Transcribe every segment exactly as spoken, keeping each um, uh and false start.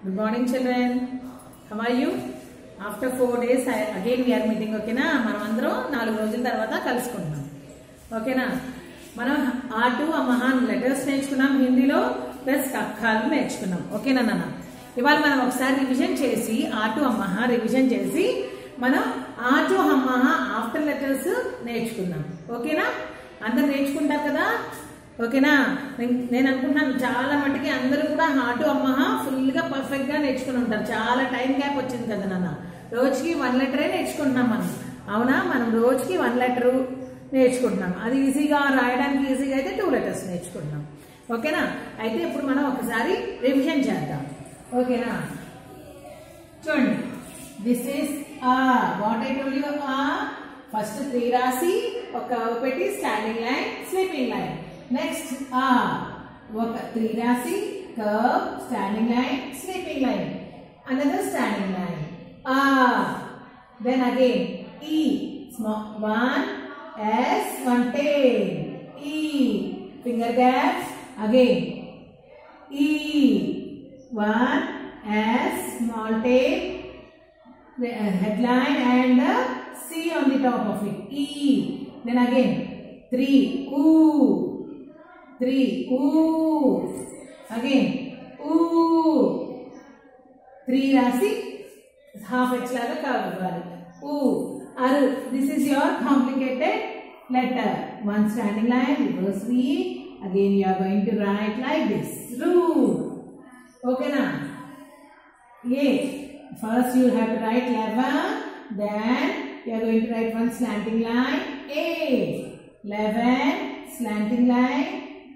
Good morning, children. How are you? After four days, I, again we are meeting. Okay na? మనం అందరం నాలుగు రోజుల తర్వాత కలుసుకుంటున్నాం. ఓకేనా? మనం ఆటు అమహాన్ లెటర్స్ నేర్చుకున్నాం హిందీలో ప్లస్ కక్కాలు నేర్చుకున్నాం. ఓకేనా నాన్న? ఇవాళ మనం ఒకసారి రివిజన్ చేసి ఆటు అమహా రివిజన్ చేసి మనం ఆటు అమహా ఆఫ్టర్ లెటర్స్ నేర్చుకుందాం. ఓకేనా? అందరు నేర్చుకుంటారు కదా? ఓకేనా? నేను అనుకుంటున్నాను చాలా మటుకి అందరూ కూడా ఆటు అమ్మహా ఫుల్గా పర్ఫెక్ట్గా నేర్చుకుని ఉంటారు. చాలా టైం గ్యాప్ వచ్చింది కదా నాన్న. రోజుకి వన్ లెటరే నేర్చుకుంటున్నాం మనం. అవునా? మనం రోజుకి వన్ లెటరు నేర్చుకుంటున్నాం. అది ఈజీగా రాయడానికి ఈజీగా అయితే టూ లెటర్స్ నేర్చుకుంటున్నాం. ఓకేనా? అయితే ఇప్పుడు మనం ఒకసారి రివిజన్ చేద్దాం. ఓకేనా? చూడండి, this is uh what I told you. Uh first three రాసి ఒక పెట్టి standing line, sleeping line. Next uh ఒక త్రీ రాసి curve, standing line, sleeping line, another standing line. Uh then again ఈ small one S one tail. ఈ finger gaps again. ఈ one S small tail, headline and uh, C on the top of it. E. Then again three. Ooh. Three. Ooh. Again. Ooh. Three rasi. Half H laga kavali. Ooh. Aru. This is your complicated letter. One standing line. Reverse V. Again you are going to write like this. Ru. Okay na? Yeah. First you have to write eleven, then you are going to write one slanting line, eight, eleven, slanting line,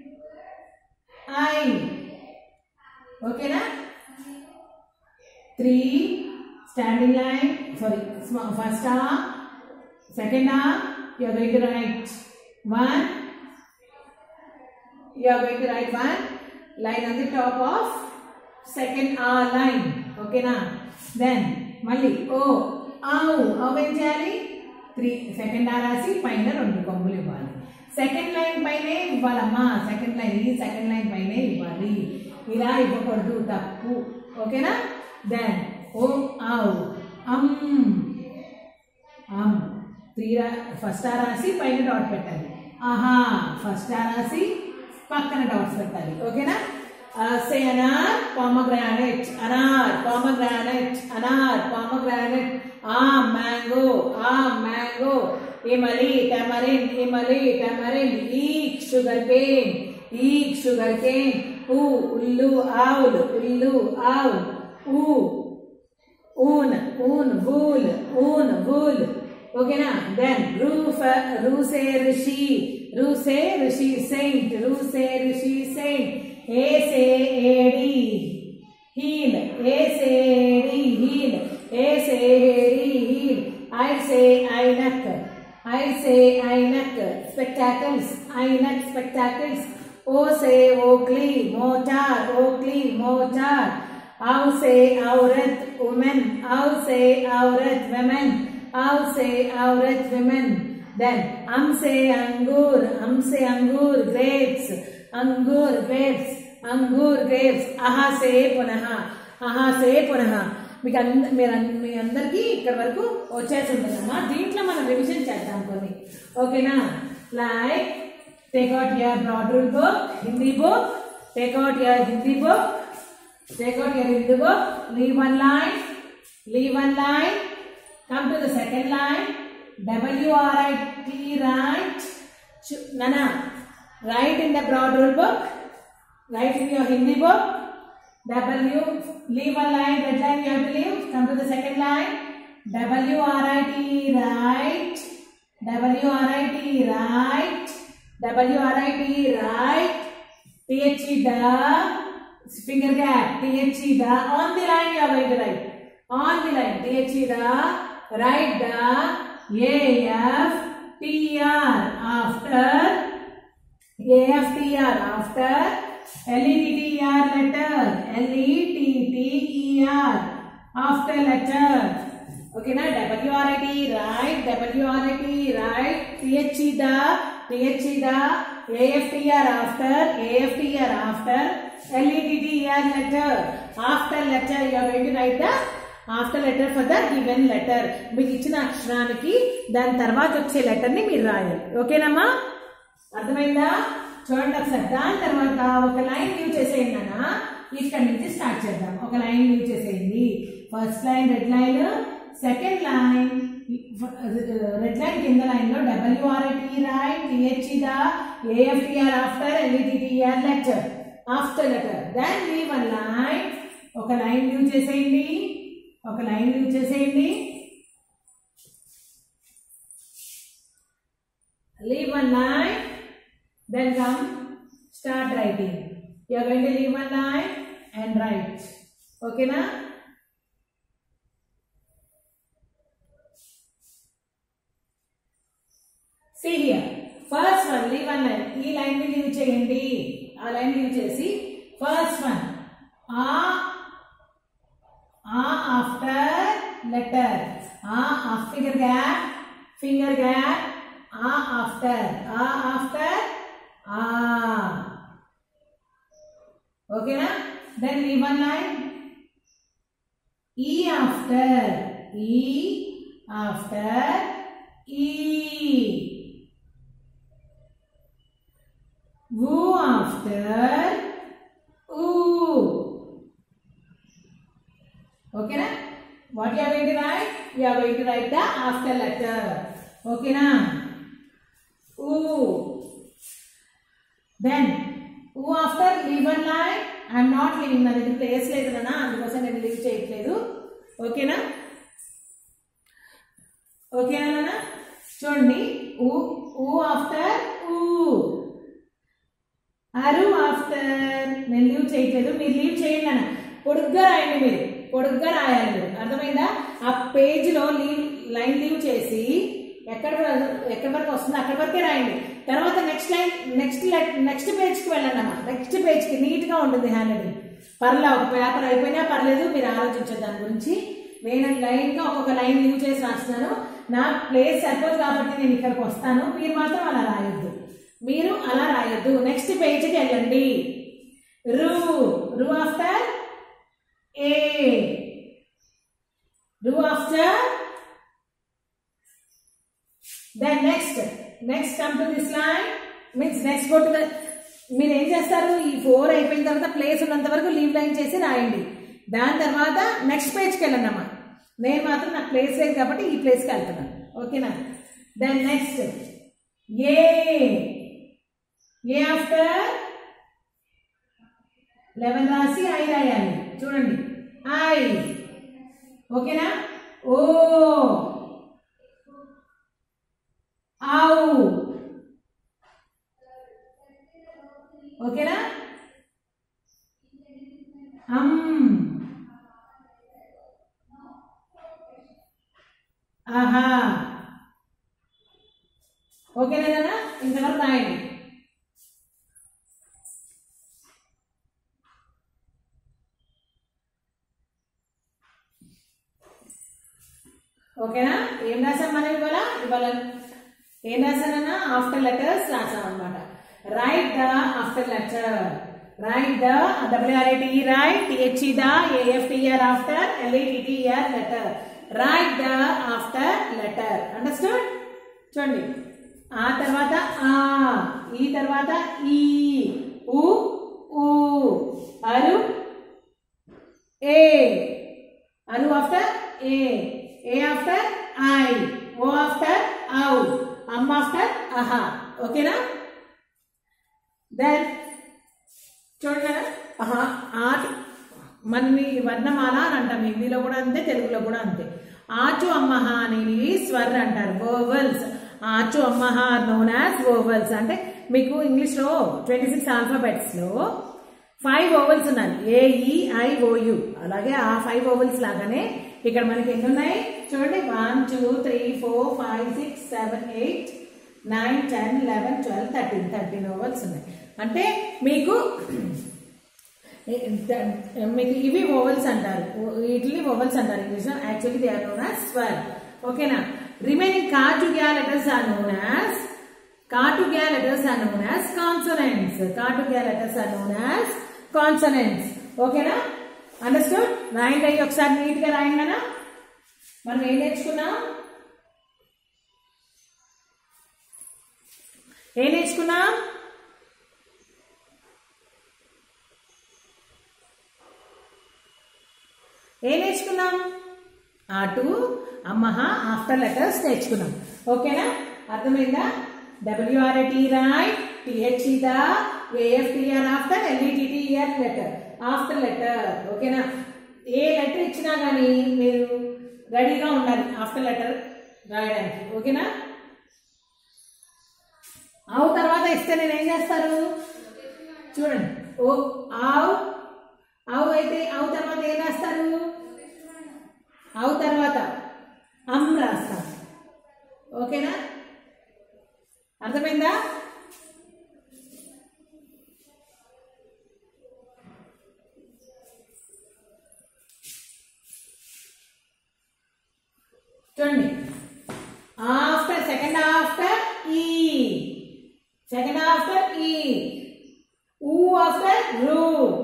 I. Okay na? three, standing line, sorry, first arm, second arm, you are going to write one, you are going to write one line on the top of second R line. Okay na? Then మళ్ళీ ఓ ఆవు ఆవు ఏం చేయాలి? Three second are రాసి పైన రెండు కొమ్ములు ఇవ్వాలి. సెకండ్ లైన్ పైనే ఇవ్వాలమ్మా. సెకండ్ లైన్ ఈ సెకండ్ లైన్ పైనే ఇవ్వాలి. ఇలా ఇవ్వకూడదు, తప్పు. ఓకేనా? దెన్ ఓ ఆవు అమ్ అమ్ త్రీ రా ఫస్ట్ ఆర్ రాసి పైన డాట్ పెట్టాలి. ఆహా ఫస్ట్ ఆర్ రాసి పక్కన డాట్స్ పెట్టాలి. ఓకేనా? Uh, say anar, pomegranate, anar, pomegranate, anar, pomegranate, ah, mango, ah, mango, imali, tamarind, imali, tamarind, eek, sugar cane, eek, sugar cane, oo, ullu, owl, ullu, owl, oo, oon, oon, wool, oon, wool. Okay na? Then, roof, ruse, rishi, ruse, rishi, saint, ruse, rishi, saint. A say Adi, heel. A say Adi, heel. A say Adi, heel. I say Ainak. I say Ainak. Spectacles. Ainak spectacles. O say Oakley. Motar. Oakley. Motar. Ow say Aurat. Women. Ow say Aurat. Women. Ow say Aurat. Women. Then Am say Angur. Am say Angur. Grapes. Angur. Grapes. అంగూర్ grapes. ఆహా సే పునః, ఆహా సే పునః. మీకు అంద మీరు మీ అందరికీ ఇక్కడ వరకు వచ్చేసి ఉంటుందమ్మా. దీంట్లో మనం రివిజన్ చేద్దాం కొన్ని. ఓకేనా? Like take out your broad rule book, Hindi book, take out your Hindi book, take out your Hindi book, leave one line, leave one line, come to the second line, W R I T right. నానా right in the broad rule book. Write in your Hindi book. W, leave one line, red line you have to leave. Come to the second line. W R I T, right. W R I T, right. W R I T, right. T H E, the. Finger gap. T H E, the. On the line you are going to write. On the line. T H E, the. Write the. A F T R. After. A F T R. After. L E T T E R letter. L E T T E R. After letter. Okay na? W R I T right. W R I T right. T H E the. T H E the. A F T R after. A F T R after. L E T T E R letter. After letter you are going to write the after letter for the given letter. మీకు ఇచ్చిన అక్షరానికి దాని తర్వాత వచ్చే letter ని మీరు రాయాలి. ఓకేనమ్మా, అర్థమైందా? చూడండి ఒకసారి. దాని తర్వాత ఒక లైన్ లీవ్ చేసేయండి నాన్న. ఇక్కడ నుంచి స్టార్ట్ చేద్దాం. ఒక లైన్ లీవ్ చేసేయండి. First line red line, second line red line కింద లైన్ లో W R I T right, T H E the, A F T R after, L E T T R letter after letter. Then leave one line. ఒక లైన్ లీవ్ చేసేయండి. ఒక లైన్ లీవ్ చేసేయండి. Leave one line. Then come start writing. You are going to leave one line and write. Okay na? See here. First one, leave one line. E line ni leave cheyandi. Aa line leave chesi. First one. A. A after letter. A after finger gap. Finger gap. A after. A after. Ah. Okay na? Then leave one line. E after. E after. E. U after. U. Okay na? What you are going to write? You are going to write the after letter. Okay na? U. Then U after leave one line. I am not leaving na ఇది place లేదు నాన్న, అందుకోసం నేను leave చేయట్లేదు. ఓకేనా? ఓకేనా నాన్న? చూడండి. U U after U. అరు ఆఫ్టర్ నేను లీవ్ చేయట్లేదు, మీరు లీవ్ చేయండి నాన్న. పొడుగ్గా రాయండి, మీరు పొడుగ్గా రాయాలి. మీరు అర్థమైందా? ఆ పేజ్ లో లీవ్ లైన్ లీవ్ చేసి ఎక్కడ ఎక్కడి వరకు వస్తుందో అక్కడి వరకే రాయండి. తర్వాత next line next next page కి వెళ్ళండి అమ్మా. నెక్స్ట్ పేజ్ కి నీట్ గా ఉంటుంది హ్యాండ్ రైటింగ్. పర్లే, ఒక పేపర్ అయిపోయినా పర్లేదు, మీరు ఆలోచించండి దాని గురించి. నేను లైన్ గా ఒక్కొక్క లైన్ లీవ్ చేసి రాస్తున్నాను. నా ప్లేస్ సరిపోదు కాబట్టి నేను ఇక్కడికి వస్తాను. మీరు మాత్రం అలా రాయొద్దు, మీరు అలా రాయొద్దు. నెక్స్ట్ పేజ్ కి వెళ్ళండి. రు రు ఆఫ్టర్ ఏ. రు after. Then next, next come to this line, means next go to the, మీరు ఏం చేస్తారు, ఈ ఫోర్ అయిపోయిన తర్వాత ప్లేస్ ఉన్నంత వరకు లీవ్ లైన్ చేసి రాయండి. దాని తర్వాత నెక్స్ట్ పేజ్కి వెళ్ళండి అమ్మా. నేను మాత్రం నాకు ప్లేస్ లేదు కాబట్టి ఈ ప్లేస్కి వెళ్తున్నాను. ఓకేనా? దెన్ నెక్స్ట్ ఏ. ఏ ఆఫ్టర్ లెవెన్ రాసి ఐ రాయాలి. చూడండి, ఐ. ఓకేనా? ఓ. ఆవు. ఓకేనా? అమ్. ఆహా. ఓకేనా? ఇంతవరకు రాయండి. ఓకేనా? ఏం రాసాం మనం ఇవాళ? ఇవాళ ఏం రాసానన్నా? ఆఫ్టర్ లెటర్స్ రాసాం అనమాట. Right the after letter. Right the W R I T right, T H E the, A F T R after, L E T T R letter. Right the after letter. Understood? చూడండి, ఆ తర్వాత ఆ, ఈ తర్వాత ఈ, ఉ ఊ, అరు ఏ. అరు ఆఫ్టర్ ఏ. ఏ ఆఫ్టర్ ఐ. ఓ ఆఫ్టర్ ఔ. అమ్ ఆఫ్టర్ అహా. ఓకేనా? దెన్ చూడండి, అహా ఆట్ మనని వర్ణమాల అని అంటాం. హిందీలో కూడా అంతే, తెలుగులో కూడా అంతే. ఆచు అమ్మహ అనేవి స్వర్ అంటారు, వోవెల్స్. ఆచు అమ్మహ ఆర్ నోన్ యాజ్ వోవెల్స్. అంటే మీకు ఇంగ్లీష్లో ట్వంటీ సిక్స్ ఆల్ఫాబెట్స్లో ఫైవ్ ఓవెల్స్ ఉన్నాయి, ఏఈఐఓయు. అలాగే ఆ ఫైవ్ ఓవెల్స్ లాగానే ఇక్కడ మనకి ఎన్ని ఉన్నాయి చూడండి, one two three four five six seven eight nine ten eleven twelve thirteen thirteen vowels ఉన్నాయి. అంటే మీకు మీకు ఇవి ఓవెల్స్ అంటారు, వీటిని ఓవెల్స్ అంటారు ఇంగ్లీష్లో. Actually they are known as స్వర్. ఓకేనా? రిమైనింగ్ కాటుగ్యా letters are known as Katugya letters are known as consonants. Katugya letters are known as consonants. ఓకేనా? అండర్స్టూడ్? రాయండి అయ్యి ఒకసారి నీట్గా రాయండి అన్న. మనం ఏం నేర్చుకున్నాం? ఏం నేర్చుకున్నాం? ఏం నేర్చుకున్నాం? ఆటు, అమ్మహ, ఆఫ్టర్ లెటర్స్ నేర్చుకున్నాం. ఓకేనా? అర్థమైందా? W R A T right, T H E the, A F T R after, L E T T R letter, after letter. ఓకేనా? ఏ లెటర్ ఇచ్చినా కానీ మీరు రెడీగా ఉండాలి ఆఫ్టర్ లెటర్ రాయడానికి. ఓకేనా? ఆవు తర్వాత ఇస్తే నేను ఏం చేస్తారు చూడండి. ఓ ఆవు, ఆవు అయితే ఆవు తర్వాత ఏం రాస్తారు? ఆవు తర్వాత అమ్ రాస్తారు. ఓకేనా? అర్థమైందా? చూడండి. ఆఫ్టర్ సెకండ్ ఆఫ్టర్ ఈ, సెకండ్ ఆఫ్టర్ ఈ, ఊ ఆఫ్టర్ రు,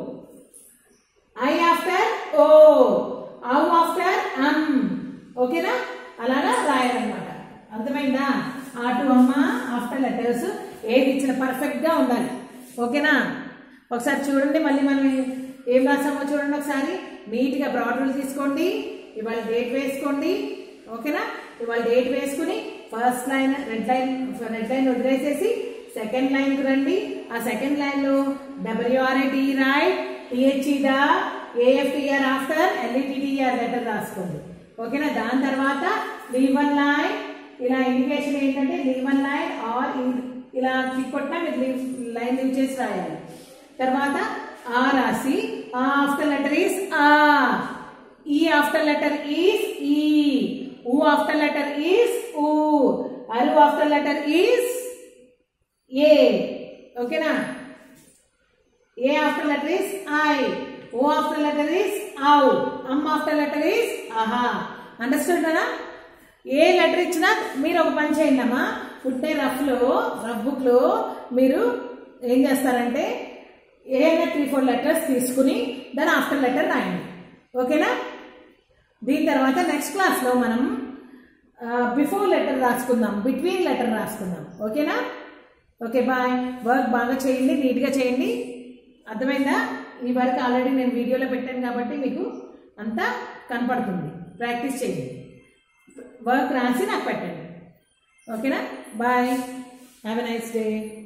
ఐ ఆఫ్టర్ ఓ, ఔ ఆఫ్టర్ అమ్. ఓకేనా? అలాగా రాయాలన్నమాట. అర్థమైందా? ఆటు అమ్మ ఆఫ్టర్ లెటర్స్ ఏది ఇచ్చిన పర్ఫెక్ట్ గా ఉండాలి. ఓకేనా? ఒకసారి చూడండి, మళ్ళీ మనం ఏం రాసామో చూడండి ఒకసారి. నీట్ గా బ్రాడ్ తీసుకోండి, ఇవాళ డేట్ వేసుకోండి. ఓకేనా? ఇవాళ డేట్ వేసుకుని first line red line red line వదిలేసేసి సెకండ్ లైన్ కు రండి. ఆ సెకండ్ లైన్ లో W R I T right, T H E the, A F T R after, L E T T R letter రాసుకోండి. ఓకేనా? దాని తర్వాత లీవ్ వన్ లైన్, ఇలా ఇండికేషన్ ఏంటంటే లీవ్ వన్ లైన్ ఆర్ ఇలా క్లిక్ కొట్టినా మీరు లీవ్ లైన్ లీవ్ చేసి రాయాలి. తర్వాత ఆ రాసి ఆ ఆఫ్టర్ లెటర్ ఈస్ ఆ, ఈ ఆఫ్టర్ లెటర్ ఈస్ ఈ, ఊ ఆఫ్టర్ లెటర్ ఈస్ ఊ, అరు ఆఫ్టర్ లెటర్ ఈస్ ఏ. ఓకేనా? ఏ ఆఫ్టర్ లెటర్ ఈస్ ఐ, ఓ ఆఫ్టర్ లెటర్ ఈస్ ఔ, అమ్ ఆఫ్టర్ లెటర్ ఈస్ ఆహా. అండర్స్టూడ్ కదా? ఏ లెటర్ ఇచ్చినా మీరు ఒక పని చేయండి అమ్మా. పుట్టే రఫ్ లో రఫ్ బుక్ లో మీరు ఏం చేస్తారంటే ఏదైనా త్రీ ఫోర్ లెటర్స్ తీసుకుని దాని ఆఫ్టర్ లెటర్ రాయండి. ఓకేనా? దీని తర్వాత నెక్స్ట్ క్లాస్ లో మనం బిఫోర్ లెటర్ రాసుకుందాం, బిట్వీన్ లెటర్ రాసుకుందాం. ఓకేనా? Okay bye. వర్క్ బాగా చేయండి, నీట్గా చేయండి. అర్థమైందా? ఈ వర్క్ ఆల్రెడీ నేను వీడియోలో పెట్టాను కాబట్టి మీకు అంతా కనపడుతుంది. ప్రాక్టీస్ చేయండి, వర్క్ రాసి నాకు పెట్టండి. ఓకేనా? Bye. Have a nice day.